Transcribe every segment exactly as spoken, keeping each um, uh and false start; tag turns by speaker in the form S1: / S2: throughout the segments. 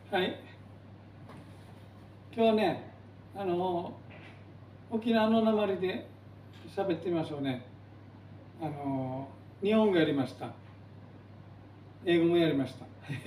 S1: はい。今日はね、あの沖縄の訛りで喋ってみましょうね。あの日本語やりました。英語もやりました。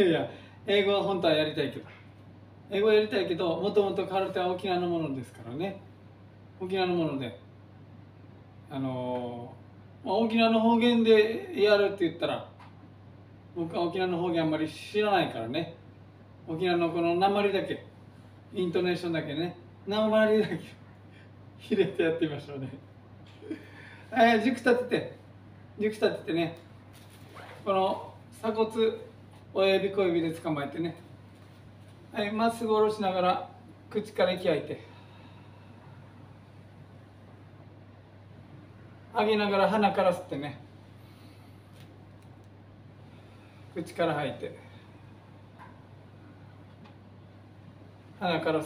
S1: いや、英語は本当はやりたいけど、英語やりたいけど、もともとカルテは沖縄のものですからね。沖縄のもので、あのまあ、沖縄の方言でやるって言ったら、僕は沖縄の方言あんまり知らないからね。沖縄のこの訛りだけ、イントネーションだけね、訛りだけ入れてやってみましょうね。えー、軸立てて、軸立ててね、この鎖骨、親指小指で捕まえてね、はい、まっすぐ下ろしながら口から息吐いて、上げながら鼻から吸ってね、口から吐いて、鼻から吸って、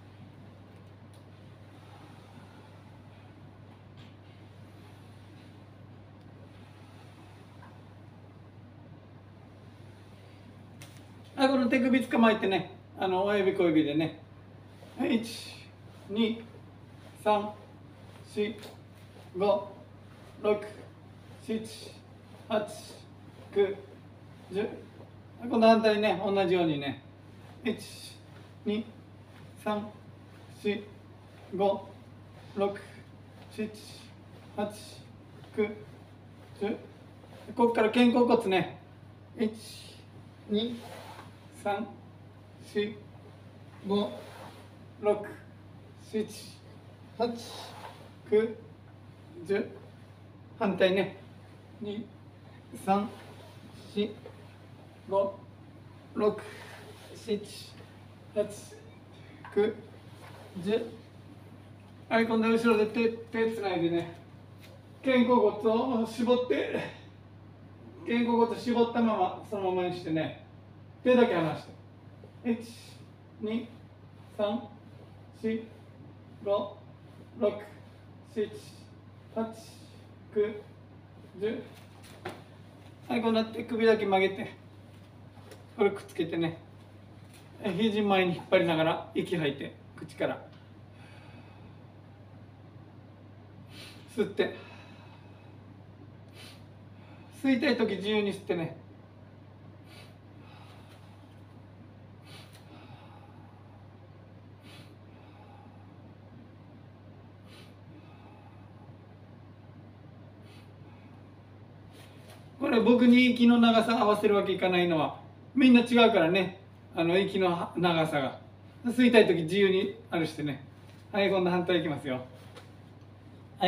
S1: はい、この手首捕まえてね、あの親指小指でね、いち、に、さん、し、ご、ろく、しち、はち、きゅう、じゅう。今度反対にね、同じようにね、いち、に、さん、し、ご、ろく、しち、はち、きゅう、じゅう。ここから肩甲骨ね、いち、に、さん、し、ご、ろく、しち、はち、きゅう、じゅう。反対ね、に、さん、し、ご、ろく、しち、はち、きゅう、じゅう。はい、今度は後ろで手、手つないでね、肩甲骨を絞って、肩甲骨絞ったまま、そのままにしてね、手だけ離して。いち、に、さん、し、ご、ろく、しち、はち、きゅう、じゅう。はい、こうなって首だけ曲げて、これくっつけてね、肘前に引っ張りながら息吐いて、口から吸って、吸いたい時自由に吸ってね、これ僕に息の長さ合わせるわけいかないのはみんな違うからね、あの息の長さが。吸いたい時自由にあるしてね。はい、今度反対いきますよ。はい、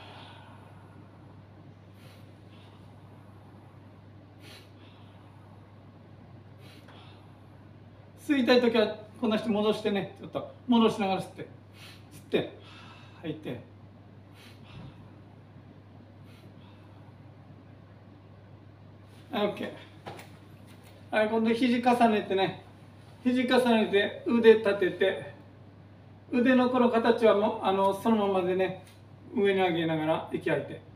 S1: 吸いたい時はこんなして戻してね、ちょっと戻しながら吸って吸って吐いて、はい、 OK。 はい、今度肘重ねてね、肘重ねて腕立てて、腕のこの形はもうあのそのままでね、上に上げながら息吐いて、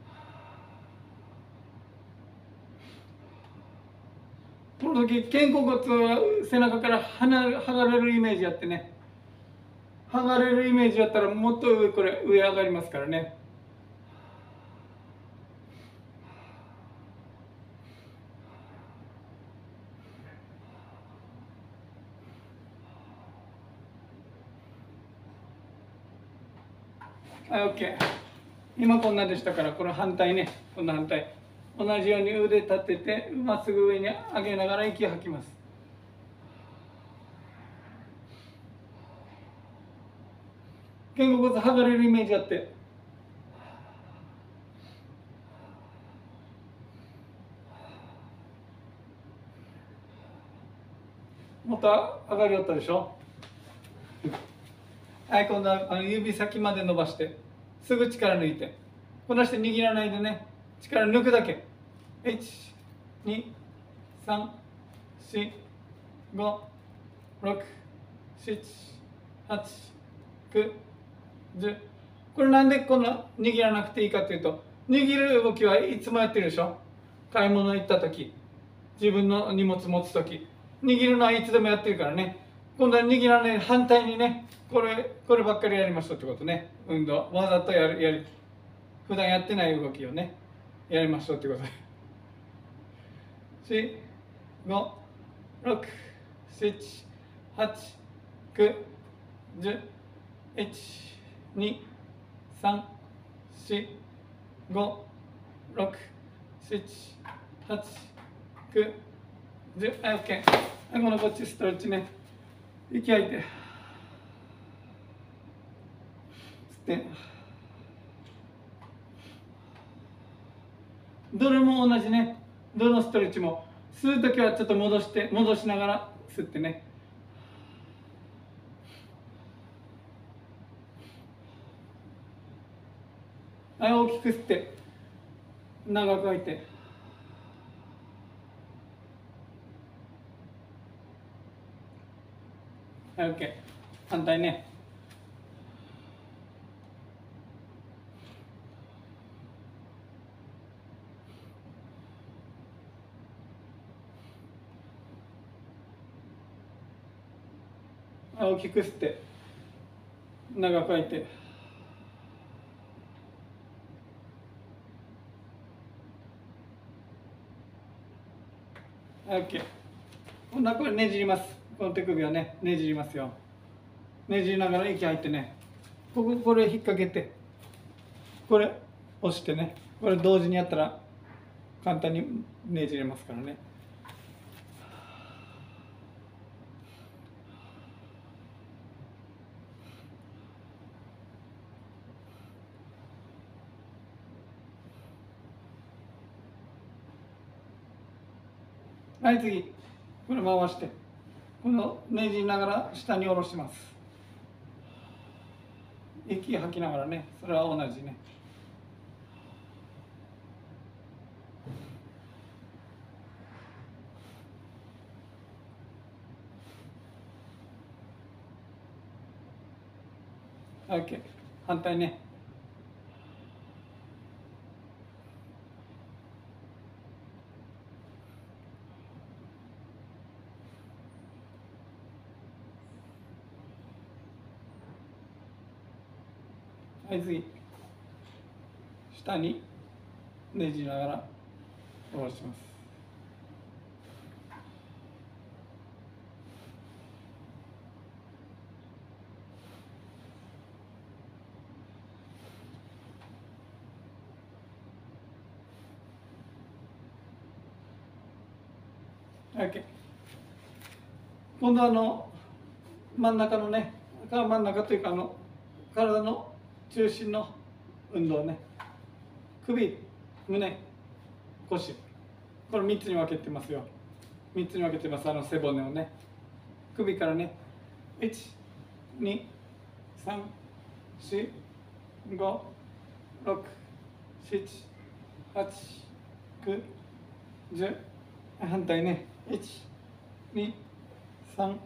S1: この時肩甲骨は背中から剥がれるイメージやってね、剥がれるイメージやったらもっと上、これ上上がりますからね。はい、 OK。 今こんなでしたから、この反対ね、この反対同じように腕立ててまっすぐ上に上げながら息を吐きます。肩甲骨剥がれるイメージあって、もっと上がりよったでしょ。はい、今度はあの指先まで伸ばしてすぐ力抜いて、このして握らないでね、力抜くだけ。いち、に、さん、し、ご、ろく、しち、はち、きゅう、じゅう。これなんでこんな握らなくていいかというと、握る動きはいつもやってるでしょ。買い物行った時、自分の荷物持つ時、 握るのはいつでもやってるからね。今度は握らない反対にね、これこればっかりやりましょうってことね。運動わざとやるやり普段やってない動きをねやりましょうってことで。し、ご、ろく、しち、はち、く、じゅう、いち、に、さん、し、ご、ろく、しち、はち、く、じゅう、はい、オッケー。はい、このこっちストレッチね。息吐いて。吸って。どれも同じね。どのストレッチも吸うときはちょっと戻して戻しながら吸ってね。はい、大きく吸って長く吐いて。はい、オッケー。反対ね。大きく吸って長く吐いて。はい、オッケー。今度はこれねじります。この手首をねねじりますよ。ねじりながら息吐いてね。こここれ引っ掛けてこれ押してね。これ同時にやったら簡単にねじれますからね。はい、次これ回してこのねじりながら下に下ろします。息吐きながらね、それは同じね。OK。反対ね。はい、次。下にねじりながら下ろします。OK。今度はあの真ん中のね、真ん中というかあの体の中心の運動ね。首、胸、腰。これみっつに分けてますよ。みっつに分けてます。あの背骨をね。首からね。いち、に、さん、よん、ご、ろく、しち、はち、く、じゅう。反対ね。いち、に、さん、よん、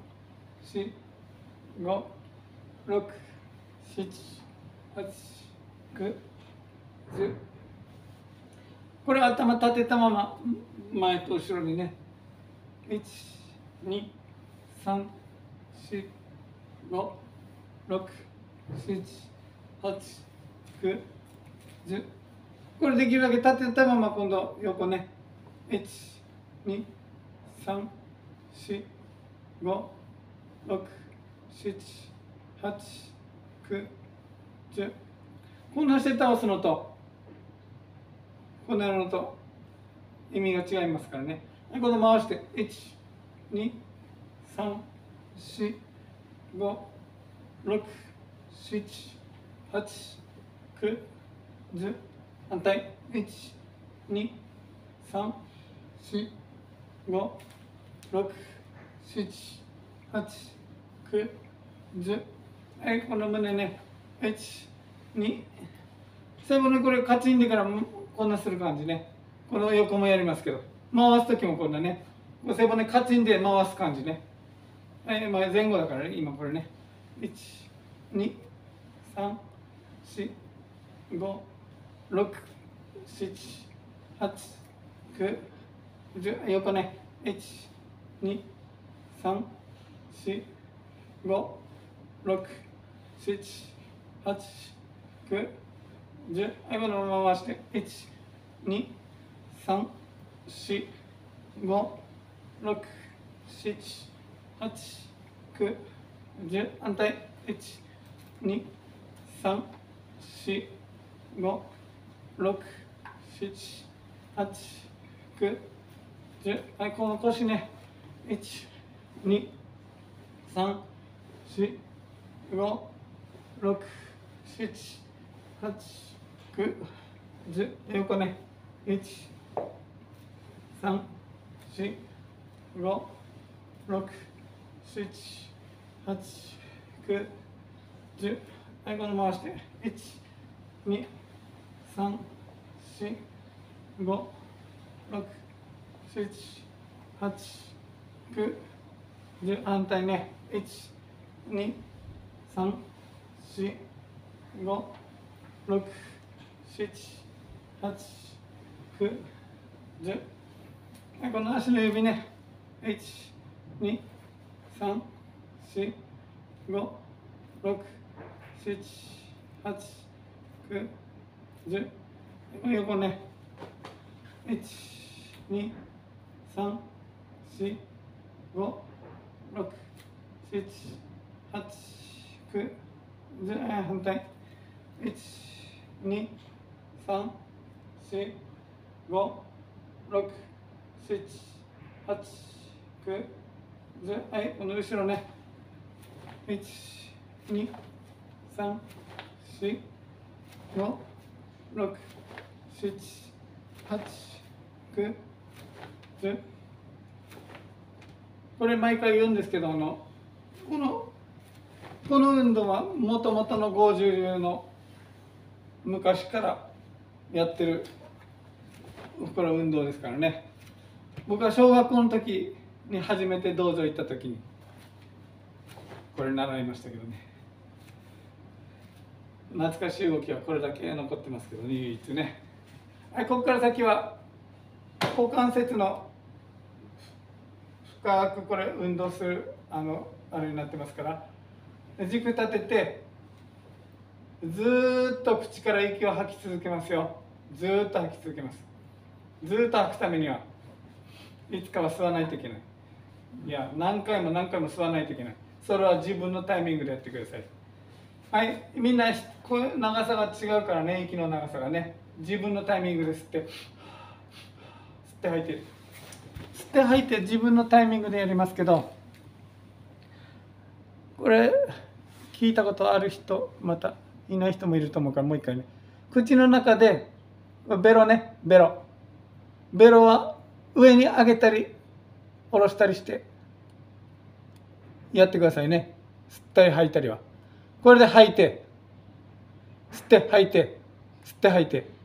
S1: ご、ろく、しち、はち、く、じゅう。これ頭立てたまま前と後ろにね。いち、に、さん、よん、ご、ろく、しち、はち、く、じゅう。これできるだけ立てたまま今度横ね。いち、に、さん、よん、ご、ろく、しち、はち、く、じゅう。こんなして倒すのとこんなのと意味が違いますからね。この回していち、に、さん、よん、ご、ろく、しち、はち、く、じゅう。反対いち、に、さん、よん、ご、ろく、しち、はち、く、じゅう。はい、この胸ね。いち、に、背骨これカチンでからこんなする感じね。この横もやりますけど、回す時もこんなね。背骨カチンで回す感じね。はい、前後だからね、今これね。いち、に、さん、よん、ご、ろく、しち、はち、く、じゅう。横ね。いち、に、 さん、し、ご、ろく、しち、はち、きゅう、じゅう。はい、このまま回して。いち、に、さん、よん、ご、ろく、しち、はち、きゅう、じゅう。反対。いち、に、さん、よん、ご、ろく、しち、はち、きゅう、じゅう。はい、この腰ね。いち、に、さん、よん、ご、ろく、しち、はち、きゅう、じゅう。横ね。いち、さん、よん、ご、ろく、しち、はち、きゅう、じゅう。はい、この回して。いち、に、さん、よん、ご、ろく、しち、はち、きゅう、じゅう。反対ね。いち、に、さん、よん、ご、ろく、しち、はち、きゅう、じゅう。はい、この足の指ね。いち、に、さん、よん、ご、ろく、しち、はち、きゅう、じゅう。この横ね。いち、に、さん、よん、ご、ろく、しち、はち、きゅう、じゅう。反対。いち、に、さん、よん、ご、ろく、しち、はち、きゅう、じゅう。はい、この後ろね。いち、に、さん、よん、ご、ろく、しち、はち、きゅう、じゅう。これ毎回言うんですけど、あのこのこの運動はもともとの剛柔流の昔からやってるこれ運動ですからね。僕は小学校の時に初めて道場行った時にこれ習いましたけどね。懐かしい動きはこれだけ残ってますけどね、唯一ね。はい、ここから先は股関節の深くこれ運動するあのあれになってますから、軸立ててずーっと口から息を吐き続けますよ。ずーっと吐き続けます。ずーっと吐くためにはいつかは吸わないといけない。いや、何回も何回も吸わないといけない。それは自分のタイミングでやってください。はい、みんなこう長さが違うからね、息の長さがね、自分のタイミングで吸って吸って吐いて吸って吐いて自分のタイミングでやりますけど、これ聞いたことある人またいない人もいると思うからもう一回ね。口の中でベロね、ベロベロは上に上げたり下ろしたりしてやってくださいね。吸ったり吐いたりはこれで吐いて吸って吐いて吸って吐いて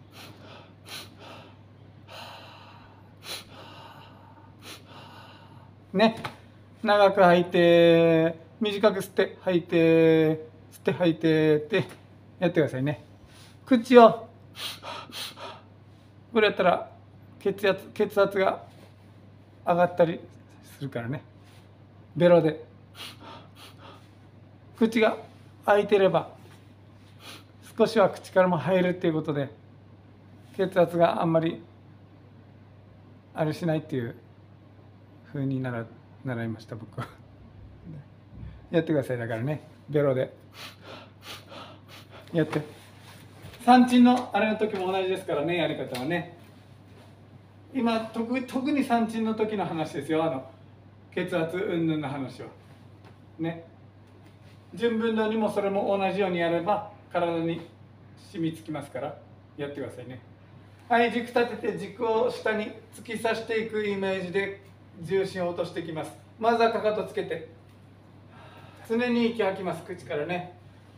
S1: ね、長く吐いて短く吸って吐いて吸って吐いてってやってくださいね。口をこれやったら血圧血圧が上がったりするからね。ベロで口が開いてれば少しは口からも入るっていうことで血圧があんまりあれしないっていう風に習習いました僕は。やってください。だからね、ベロでやって三鎮のあれの時も同じですからね、やり方はね。今 特, 特に三鎮の時の話ですよ。あの血圧云々の話はね。順分動にもそれも同じようにやれば体に染みつきますからやってくださいね。はい、軸立てて軸を下に突き刺していくイメージで重心を落としていきます。まずはかかとつけて常に息吐きます。口からね。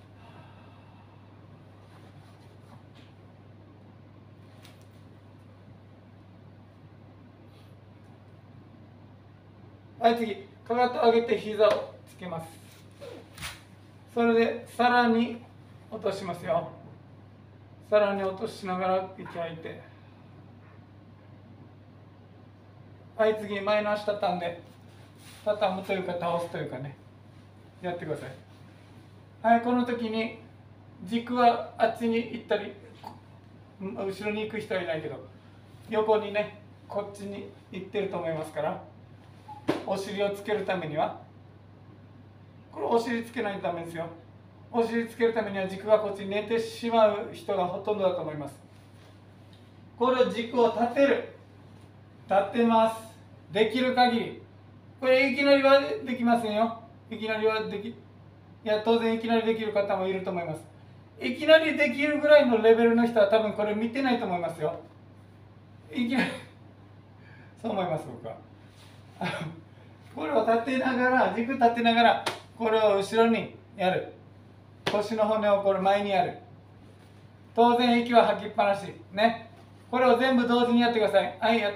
S1: はい、次かかと上げて膝をつけます。それでさらに落としますよ。さらに落としながら息吐いて、はい、次前の足畳んで畳むというか倒すというかね、やってください。はい、この時に軸はあっちに行ったり、後ろに行く人はいないけど、横にね、こっちに行ってると思いますから、お尻をつけるためには、これお尻つけないとダメですよ。お尻つけるためには軸がこっちに寝てしまう人がほとんどだと思います。これを軸を立てる。立ってます。できる限り。これいきなりはできませんよ。いきなりはでき、いや、当然いきなりできる方もいると思います。いきなりできるぐらいのレベルの人は多分これ見てないと思いますよ。いきなりそう思います、僕は。これを立てながら、軸立てながら、これを後ろにやる。腰の骨をこれ前にやる。当然息は吐きっぱなし。ね。これを全部同時にやってください。はい、やって。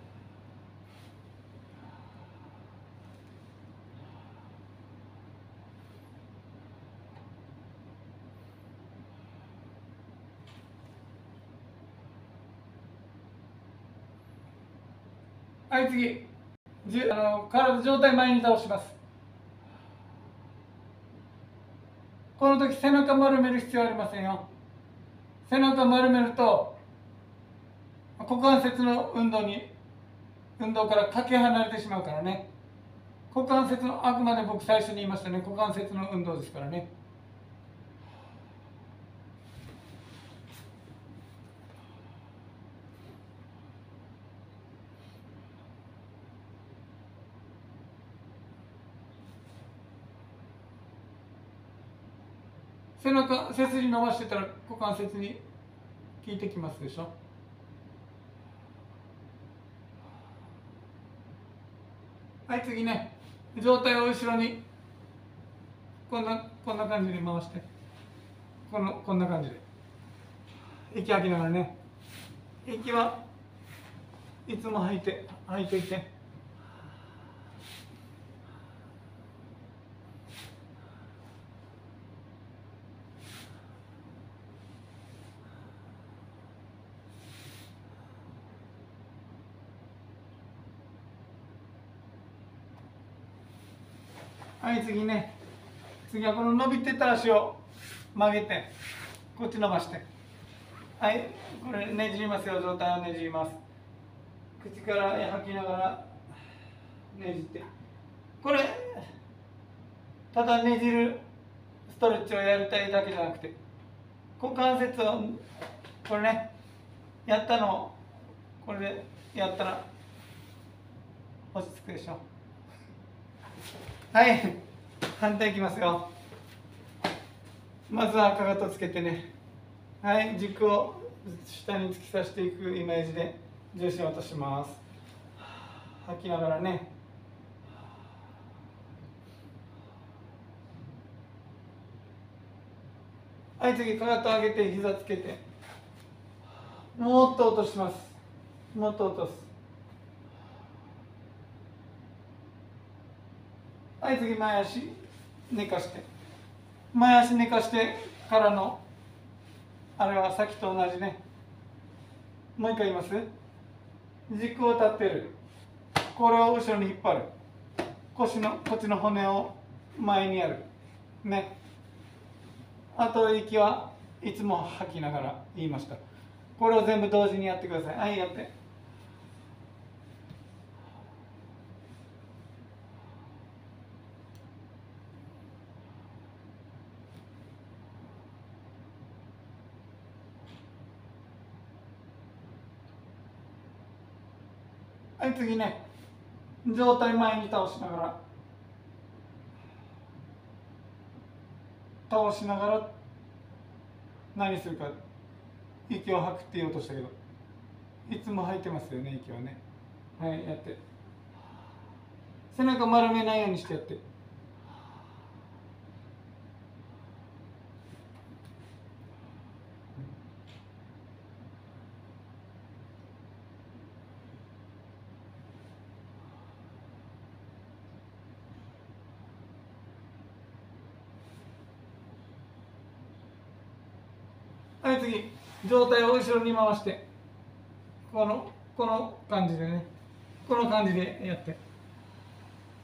S1: はい、次。じあの体上体前に倒します。この時背中丸める必要ありませんよ。背中丸めると股関節の運動に運動からかけ離れてしまうからね。股関節の、あくまで僕最初に言いましたね、股関節の運動ですからね。背中、背筋伸ばしてたら股関節に効いてきますでしょ。はい、次ね、上体を後ろにこんなこんな感じに回して、このこんな感じで息吐きながらね、息はいつも吐いて吐いていて、はい、次ね、次はこの伸びてた足を曲げてこっち伸ばして、はい、これねじりますよ。上体をねじります。口から吐きながらねじって、これただねじるストレッチをやりたいだけじゃなくて、股関節をこれねやったのをこれでやったら落ち着くでしょ。はい、反対いきますよ。まずはかかとつけてね、はい、軸を下に突き刺していくイメージで重心を落とします。吐きながらね、はい、次かかと上げて膝つけて、もっと落とします。もっと落とす。はい、次前足寝かして、前足寝かしてからのあれはさっきと同じね。もう一回言います。軸を立てる。これを後ろに引っ張る。腰のこっちの骨を前にやるね。あと息はいつも吐きながら言いました。これを全部同時にやってください。はい、やって。はい、次ね、上体前に倒しながら倒しながら何するか。息を吐くって言おうとしたけど、いつも吐いてますよね、息をね。はい、やって。背中丸めないようにしてやって。はい、次上体を後ろに回して、このこの感じでね、この感じでやって、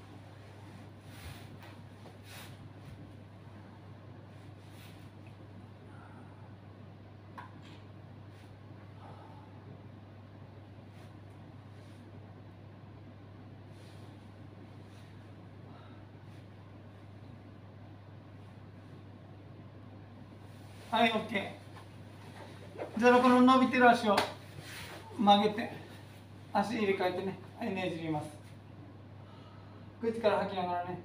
S1: はい、OK。じゃあこの伸びてる足を曲げて足入れ替えてね、はい、ねじります。口から吐きながらね。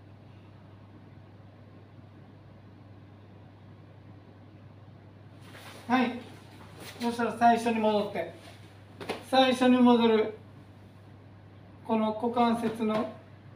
S1: はい、そしたら最初に戻って、最初に戻るこの股関節の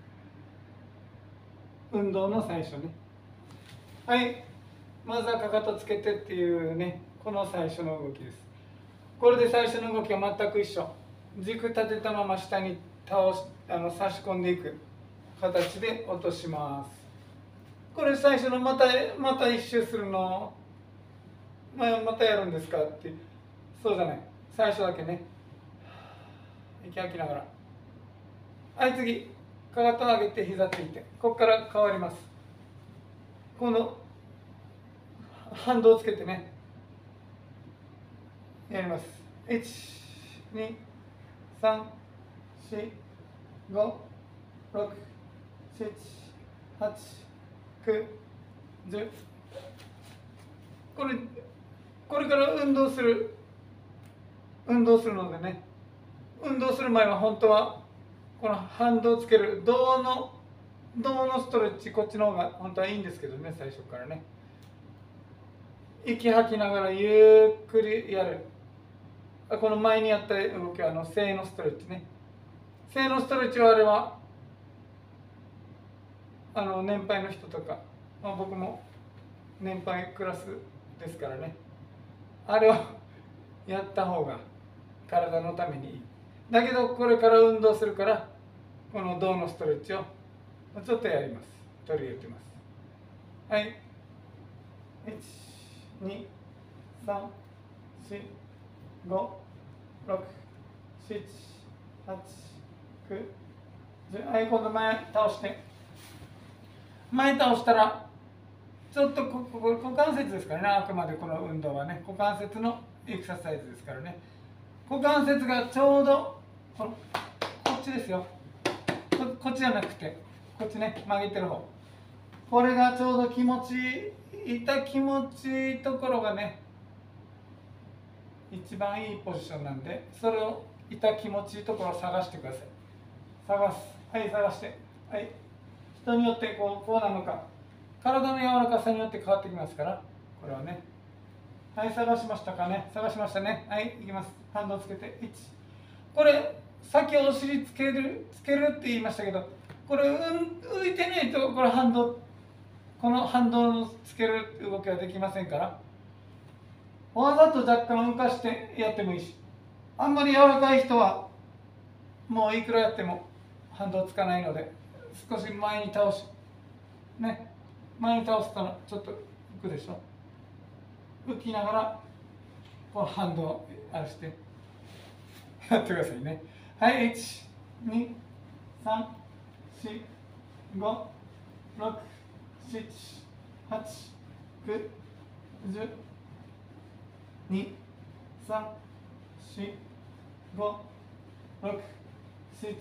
S1: 運動の最初ね。はい、まずはかかとつけてっていうね、この最初の動きです。これで最初の動きは全く一緒。軸立てたまま下に倒しあの差し込んでいく形で落とします。これ最初のまたまた一周するの、まあ、またやるんですかって、そうじゃない、最初だけね、息吐きながら。はい、次かかと上げて膝ついて、ここから変わります。この反動をつけてねやります。いち、に、さん、よん、ご、ろく、なな、はち、きゅう、じゅう。これこれから運動する運動するのでね、運動する前は本当はこの反動をつける胴の胴のストレッチ、こっちの方が本当はいいんですけどね、最初からね。息吐きながらゆっくりやる。この前にやった動きはあの正のストレッチね。正のストレッチはあれはあの年配の人とか、まあ、僕も年配クラスですからね、あれをやった方が体のためにいい。だけどこれから運動するからこの胴のストレッチをちょっとやります。取り入れてます。はい、いち、に、さん、よん、ご、ろく、なな、はち、きゅう、じゅう。はい、今度前倒して、前倒したらちょっとここ股関節ですからね、あくまでこの運動はね股関節のエクササイズですからね。股関節がちょうどこのこっちですよ、 こ, こっちじゃなくてこっちね、曲げてる方、これがちょうど気持ちいい、痛気持ちいいところがね一番いいポジションなんで、それを痛気持ちいいところを探してください。探す、はい、探して、はい、人によってこうこうなのか、体の柔らかさによって変わってきますから、これはね。はい、探しましたかね、探しましたね。はい、いきます。反動つけていち、これさっきお尻つけるつけるって言いましたけど、これ、うん、浮いてないとこれ反動、この反動のつける動きはできませんから、わざと若干浮かしてやってもいいし、あんまり柔らかい人はもういくらやっても反動つかないので、少し前に倒しね、前に倒すとちょっと浮くでしょ。浮きながらこの反動をあれしてやってくださいね。はい、いち、に、さん、よん、ご、ろく、なな、はち、きゅう、じゅう。に、さん、よん、ご、ろく、なな、はち、きゅう、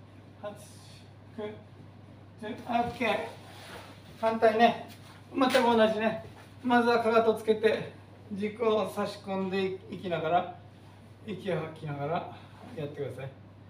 S1: じゅう。 OK。 反対ね、全く同じね。まずはかかとつけて軸を差し込んでいきながら、息を吐きながらやってください。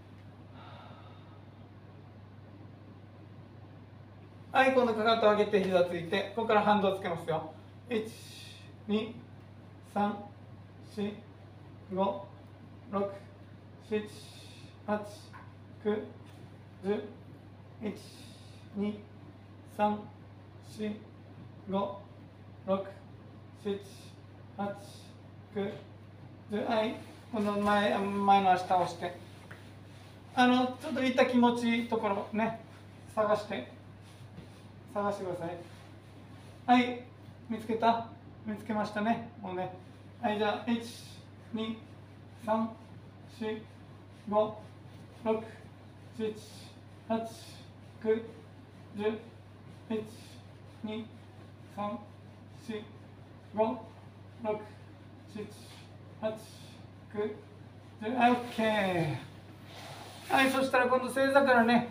S1: はい、今度かかと上げて膝ついて、ここから反動つけますよ。いち、に、さん、よん、ご、ろく、なな、はち、きゅう、じゅう。いち、に、さん、よん、ご、ろく、なな、はち、きゅう、じゅう。はい、この前前の足倒して、あのちょっと痛気持ちいいところね、探して探してください。はい、見つけた、見つけましたね、もうね。はい、じゃあいち、に、さん、よん、ご、ろく、なな、はち、きゅう、じゅう。いち、に、さん、よん、ご、ろく、なな、はち、きゅう、じゅう。はい、OK。はい、そしたら今度正座からね、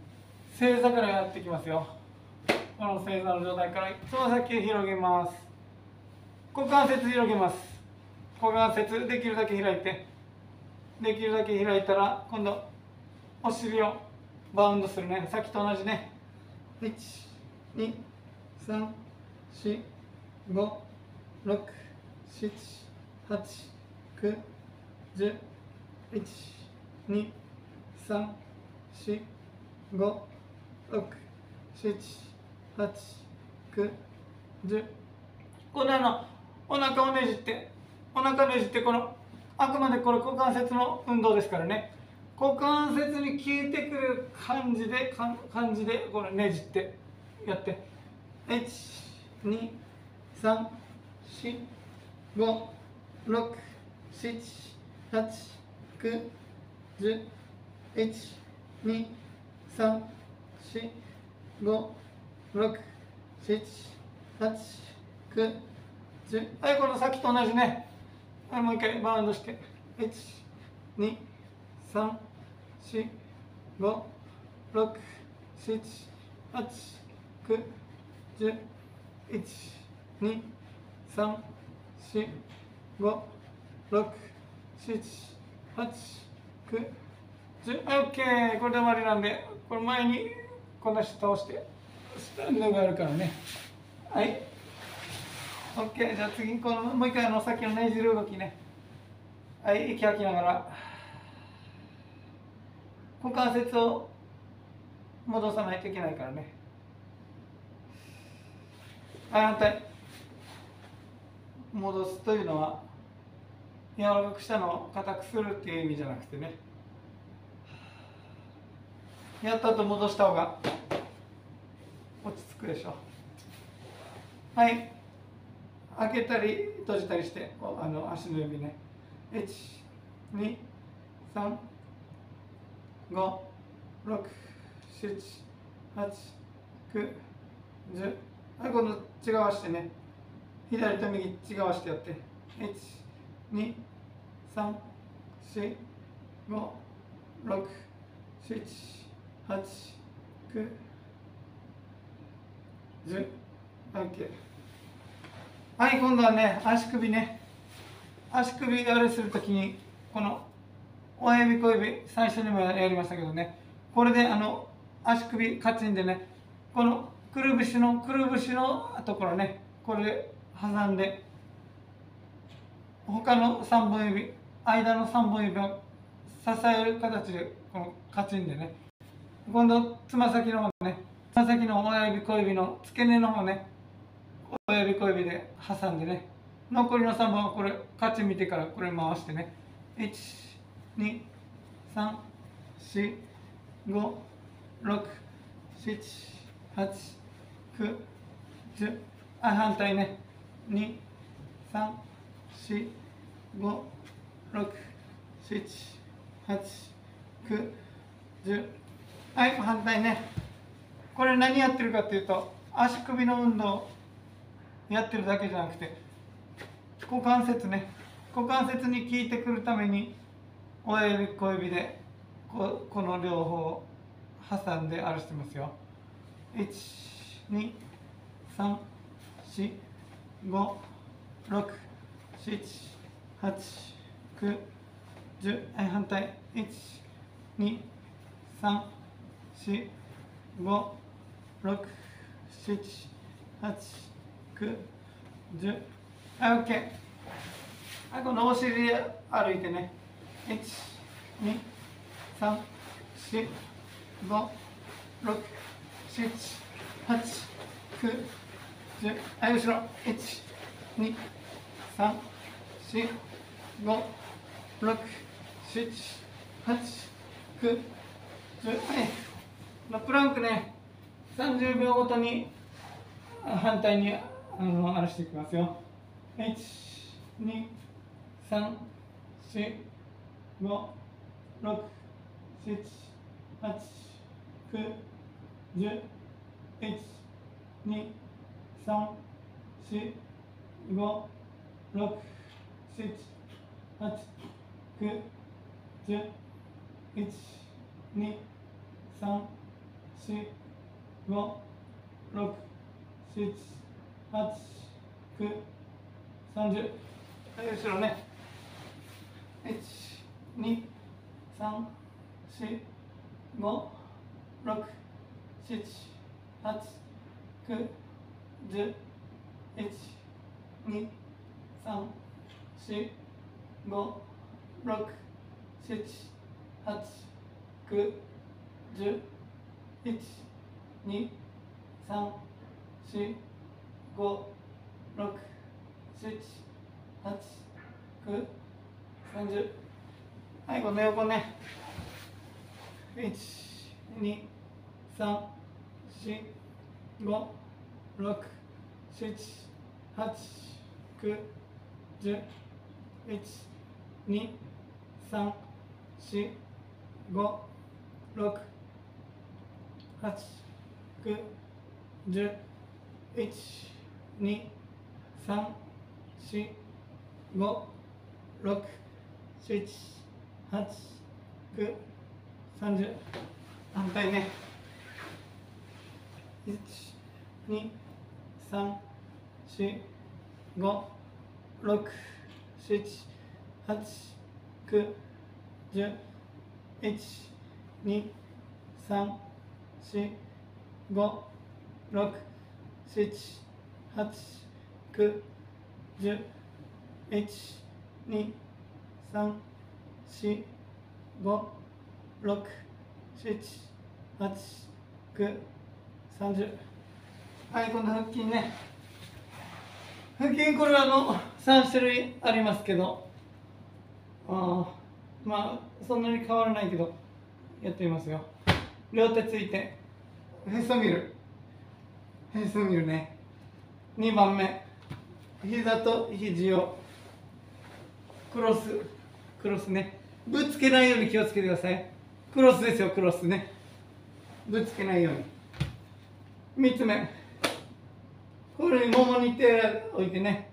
S1: 正座からやっていきますよ。この正座の状態からつま先を広げます。 股関節広げます。股関節できるだけ開いて、できるだけ開いたら今度お尻をバウンドするね。さっきと同じね。いち、に、さん、よん、ご、ろく、しち、はち、きゅう、じゅう、いち、に、さん、よん、ご、ろく、しち、はち、きゅう、じゅう。このあのお腹をねじって、お腹ねじって、このあくまでこれ股関節の運動ですからね。股関節に効いてくる感じで感じでこのねじってやって、いち、に、さん、よん、ご、ろく、しち、はち、きゅう、じゅう、いち、に、さん、よん、ご、ろく、しち、はち、きゅう、じゅう。はい、このさっきと同じね。はい、もう一回バウンドして、いち、に、さん、よん、ご、ろく、しち、はち、きゅう、じゅう、いち、に、さん、よん、ご、ろく、しち、はち、きゅう、じゅう。はい、オッケー。これで終わりなんで、これ前にこんな人倒して、スタンドがあるからね。はい。オッケー。じゃあ次、このもう一回のさっきのねじる動きね。はい、息吐きながら。股関節を戻さないといけないからね。はい、反対。戻すというのは、柔らかくしたのを硬くするっていう意味じゃなくてね。やった後戻した方が落ち着くでしょ。はい。開けたり閉じたりして、あの足の指ね。いち、に、さん、ご、ろく、しち、はち、きゅう、じゅう。はい、今度違わしてね。左と右違わしてやって。いち、に、さん、よん、ご、ろく、しち、はち、きゅう、じゅう。OK。はい、今度はね、足首ね。足首あれするときに、この親指小指、最初にもやりましたけどね、これであの足首カチンでね、このくるぶしのくるぶしのところね、これで挟んで、他のさんぼん指、間のさんぼん指を支える形でこのカチンでね、今度つま先の方ね、つま先の親指小指の付け根の方ね、親指小指で挟んでね、残りのさんぼんはこれカチン見てからこれ回してね、いち、に、さん、よん、ご、ろく、しち、はち、きゅう、じゅう。はい、反対ね。に、さん、よん、ご、ろく、しち、はち、きゅう、じゅう。はい、反対ね。これ何やってるかっていうと、足首の運動やってるだけじゃなくて、股関節ね。股関節に効いてくるために、親指小指でここの両方挟んであれしてますよ。いち、に、さん、よん、ご、ろく、しち、はち、きゅう、じゅう。はい、反対。いち、に、さん、よん、ご、ろく、しち、はち、きゅう、じゅう。はい、OK。はい、このお尻で歩いてね。いち、に、さん、よん、ご、ろく、しち、はち、きゅう、じゅう。はい、後ろ。いち、に、さん、よん、ご、ろく、しち、はち、きゅう、じゅう。はい。プランクね、さんじゅうびょうごとに反対にあのあれしていきますよ。いち、に、さん、よん、ご、ろく、しち、はち、きゅう、じゅう。いち、に、さん、よん、ご、ろく、しち、はち、きゅう、じゅう。いち、に、さん、よん、ご、ろく、しち、はち、きゅう、 さんじゅう。はい、後ろね。いち、に、さん、よん、ご、ろく、なな、はち、きゅう、じゅう、いち、に、さん、よん、ご、ろく、なな、はち、きゅう、じゅう、いち、に、さん、よん、ご、ろく、なな、はち、きゅう、さんじゅう。はい、この横ね。いち、に、さん、よん、ご、ろく、なな、はち、きゅう、じゅう、いち、に、さん、よん、ご、ろく、はち、きゅう、じゅう、いち、に、さん、よん、ご、ろく、なな、はち、きゅう、さんじゅう。反対ね。いち、に、さん、よん、ご、ろく、なな、はち、きゅう、じゅう、いち、に、さん、よん、ご、ろく、なな、はち、きゅう、じゅう、いち、に、さん、よん、ご、ろく、なな、はち、きゅう、さんじゅう。はい、今度腹筋ね。腹筋、これはあのさん種類ありますけど、あまあそんなに変わらないけどやってみますよ。両手ついてへそ見る、へそ見るね。にばんめ、膝と肘をクロス、クロスね。ぶつけないように気をつけてください。クロスですよ、クロスね。ぶつけないように。みっつめ、これにももに手を置いてね、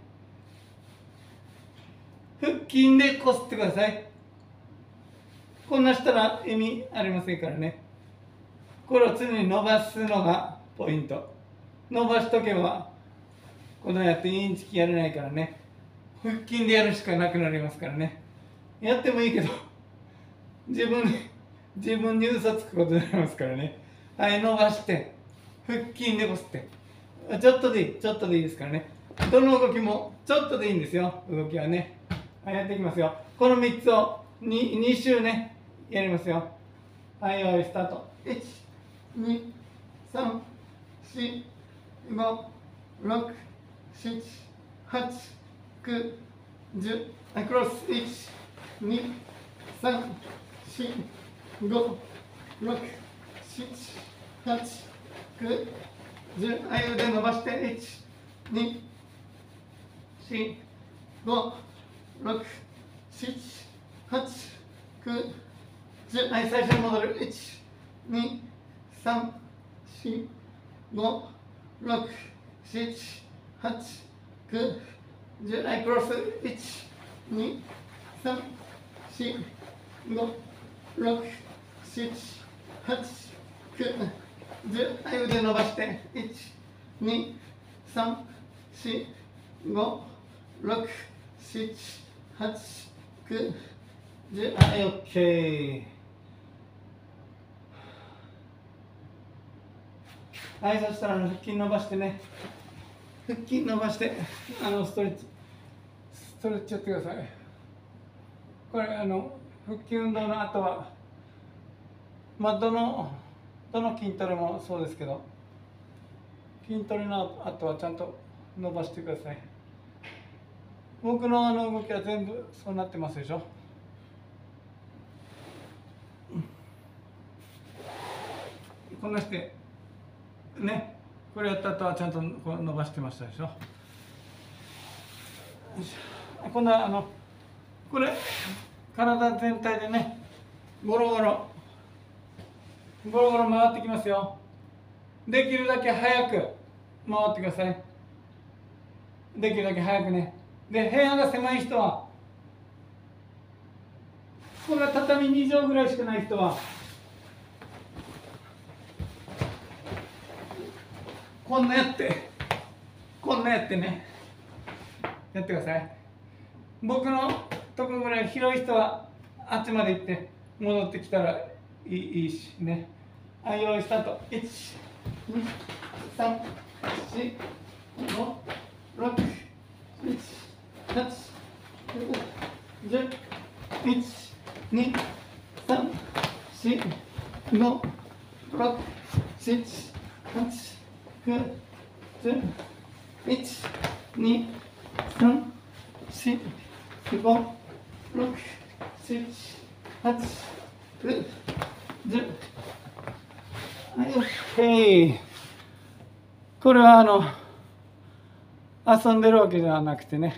S1: 腹筋でこすってください。こんなしたら意味ありませんからね。これを常に伸ばすのがポイント。伸ばしとけばこのやってインチキやれないからね。腹筋でやるしかなくなりますからね。やってもいいけど自分に自分に嘘つくことになりますからね。はい、伸ばして腹筋でこすって、ちょっとでいい、ちょっとでいいですからね。どの動きもちょっとでいいんですよ、動きはね。はい、やっていきますよ。このみっつを 2, に周ねやりますよ。はい、用意スタート。いち、に、さん、よん、ご、ろく、なな、はち、きゅう、じゅう。はい、クロス。いち、に、さん、よん、ご、ろく、なな、はち、きゅう、じゅう。はい、腕伸ばして。いち、に、さん、ご、ろく、なな、はち、きゅう、じゅう。はい、最初に戻る。いち、に、さん、よん、ご、ろく、なな、はち、きゅう、じゅう。はい、クロス。いち、に、さん、よん、ご、ろく、なな、はち、きゅう、じゅう。はい、腕伸ばして。いち、に、さん、よん、ご、ろく、なな、はち、きゅう、じゅう。はい、オッケー。はい、そしたら腹筋伸ばしてね。腹筋伸ばして、あのストレッチ、ストレッチやってください。これ、あの腹筋運動の後は、まあ、どの、どの筋トレもそうですけど、筋トレの後はちゃんと伸ばしてください。僕のあの動きは全部そうなってますでしょ。こんなしてね、これやった後はちゃんとこう伸ばしてましたでしょ。今度はあのこれ体全体でね、ゴロゴロゴロゴロ回ってきますよ。できるだけ早く回ってください。できるだけ早くね。で、部屋が狭い人は、これは畳に畳ぐらいしかない人は、こんなやってこんなやってね、 やってください。僕のとこぐらい広い人はあっちまで行って戻ってきたらいい、いいしね。はい、用意スタート。いち、に、さん、よん、ご、ろく、なな、はち、きゅう、じゅう、いち、に、さん、よん、ご、ろく、なな、はち、きゅう、じゅう、いち、に、さん、よん、ご、ろく、なな、はち、きゅう、じゅう。はい、オッケー。これはあの遊んでるわけではなくてね、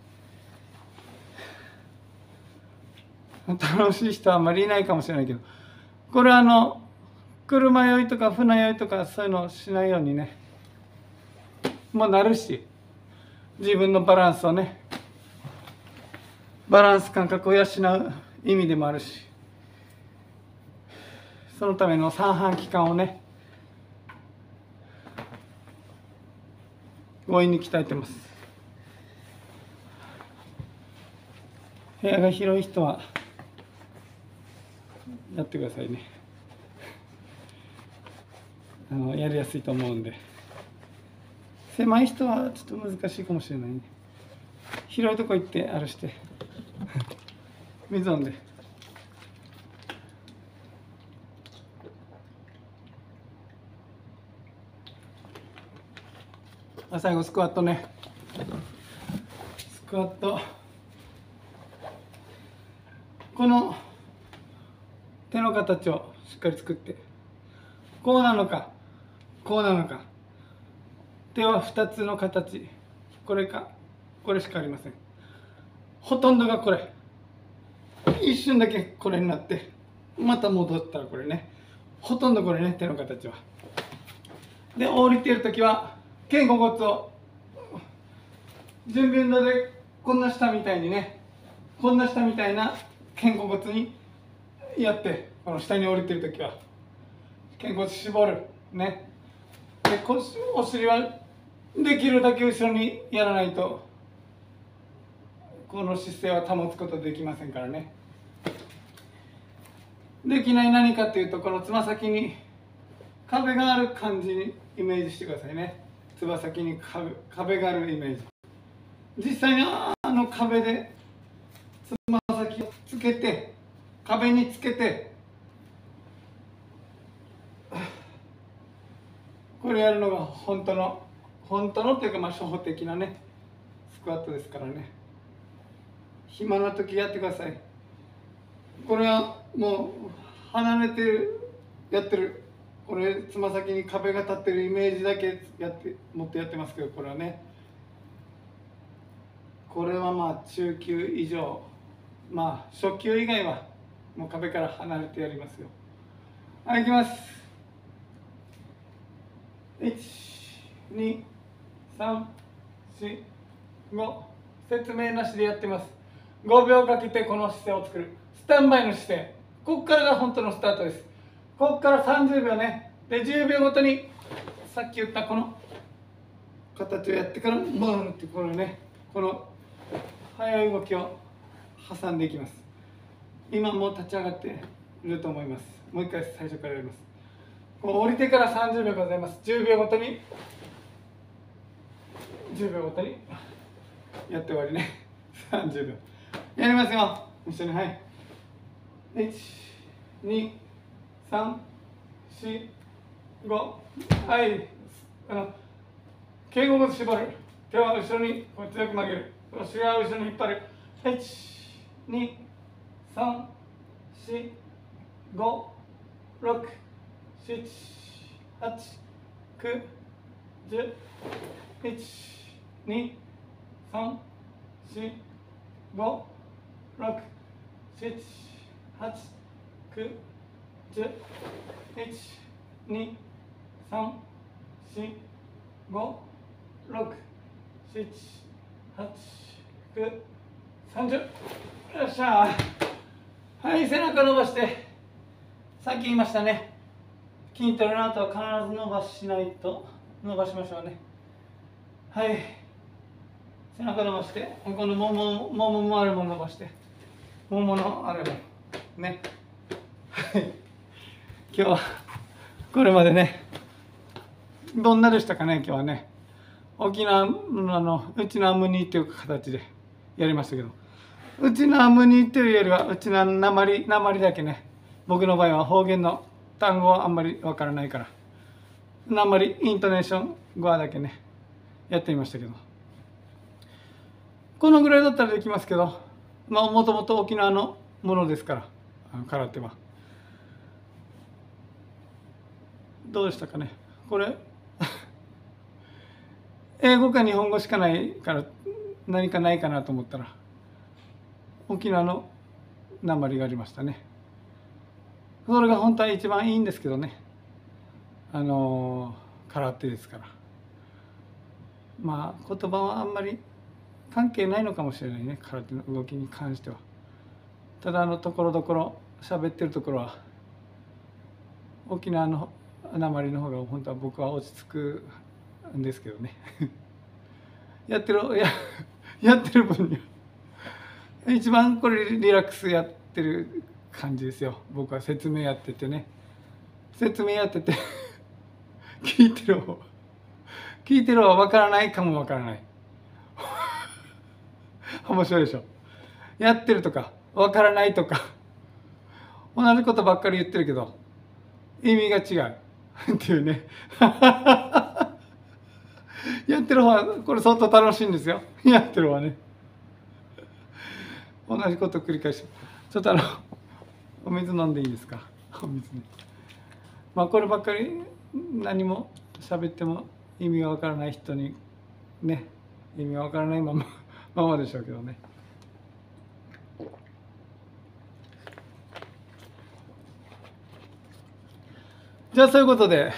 S1: 楽しい人はあんまりいないかもしれないけど、これはあの車酔いとか船酔いとかそういうのをしないようにね、もうなるし、自分のバランスをね、バランス感覚を養う意味でもあるし、そのための三半規管をね、強引に鍛えてます。部屋が広い人はやってくださいね。あのやりやすいと思うんで。狭い人はちょっと難しいかもしれないね。広いとこ行ってあれして水飲んで。最後スクワットね。スクワット。この手の形をしっかり作って、こうなのかこうなのか。手はふたつの形、これかこれしかありません。ほとんどがこれ。一瞬だけこれになってまた戻ったらこれね。ほとんどこれね、手の形は。で、降りている時は肩甲骨を準備運動でこんな下みたいにね、こんな下みたいな肩甲骨にやって、この下に降りてる時は肩甲骨絞るね。で、腰お尻はできるだけ後ろにやらないとこの姿勢は保つことできませんからね。できない何かっていうと、このつま先に壁がある感じにイメージしてくださいね。つま先に 壁, 壁があるイメージ。実際にあの壁でつま先をつけて、壁につけてこれやるのが本当の本当のというか、まあ初歩的なねスクワットですからね。暇な時やってください。これはもう離れてるやってる、これつま先に壁が立ってるイメージだけやって持ってやってますけど、これはね、これはまあ中級以上、まあ初級以外はもう壁から離れてやりますよ。はい、いきます。いち、に、さん、よん、ご。説明なしでやってます。ごびょうかけてこの姿勢を作る。スタンバイの姿勢。ここからが本当のスタートです。ここからさんじゅうびょうね。で、じゅうびょうごとにさっき言ったこの形をやってから戻るっていう、このね、この速い動きを挟んでいきます。今もう立ち上がっていると思います。もう一回最初からやります。こう降りてからさんじゅうびょうございます。じゅうびょうごとにじゅうびょうごとにやって終わりね。さんじゅうびょうやりますよ、一緒に。はい、いち、に、さん、よん、ご。はい、あの肩甲骨絞る。手は後ろにこう強く曲げる。腰は後ろに引っ張る。いち、に、さん、よん、ご、ろく、なな、はち、きゅう、じゅう、いち、に、さん、よん、ご、ろく、なな、はち、きゅう、じゅう、いち、に、さん、よん、ご、ろく、なな、はち、きゅう、さんじゅう。よっしゃー。はい、背中伸ばして、さっき言いましたね、筋トレの後は必ず伸ばしないと、伸ばしましょうね。はい、 背中伸ばして、このもももももあるもの伸ばして、もものあれもね。今日はこれまでね、どんなでしたかね。今日はね、沖縄のあのうちのアムニーという形でやりましたけど、うちのアムニーというよりはうちのなまりなまりだけね、僕の場合は方言の単語はあんまりわからないから、なまりイントネーション語だけねやってみましたけど、このぐらいだったらできますけど、まあもともと沖縄のものですから、空手は。どうでしたかねこれ。英語か日本語しかないから何かないかなと思ったら、沖縄のなまりがありましたね。それが本当は一番いいんですけどね、あの空手ですから。まあ言葉はあんまり関係ないのかもしれないね、空手の動きに関しては。ただあのところどころ喋ってるところは沖縄のなまりの方が本当は僕は落ち着くんですけどね。やってるややってる分には一番これリラックスやってる感じですよ。僕は説明やっててね、説明やってて聞いてる方聞いてる方は分からないかも分からない。面白いでしょ。やってるとか分からないとか同じことばっかり言ってるけど意味が違うっていうね。やってる方はこれ相当楽しいんですよ。やってる方はね、同じことを繰り返し、ちょっとあのお水飲んでいいですか。お水ね。まあこればっかり何も喋っても意味がわからない人にね、意味がわからないままままでしょうけどね。じゃあそういうことで、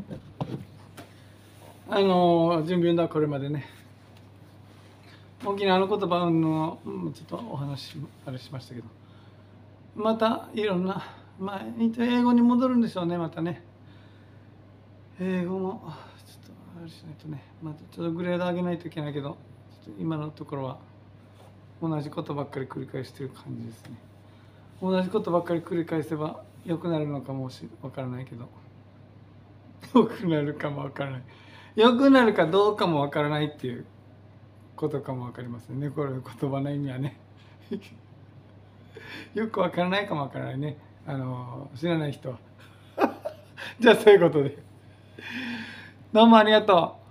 S1: あの準備運動はこれまでね。沖縄の言葉のちょっとお話あれしましたけど、またいろんな、まあ英語に戻るんでしょうね。またね、英語もちょっとあれしないとね、またちょっとグレード上げないといけないけど、ちょっと今のところは同じことばっかり繰り返してる感じですね。同じことばっかり繰り返せば良くなるのかもしわからないけど、良くなるかもわからない、良くなるかどうかもわからないっていうことかもわかりますね。これ言葉の意味はね。よくわからないかもわからないね。あの知らない人は。じゃあそういうことで。どうもありがとう。